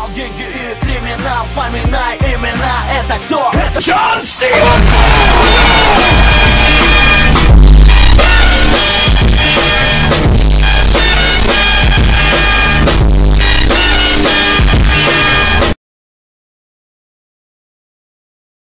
деньги и криминал. Вспоминай имена, это кто? Это Джон Сина!